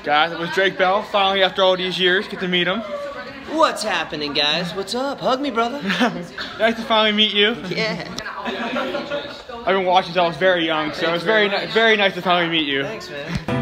Guys, it was Drake Bell. Finally, after all these years, get to meet him. What's happening, guys? What's up? Hug me, brother. Nice to finally meet you. Yeah. I've been watching since I was very young, so it's very nice to finally meet you. Thanks, man.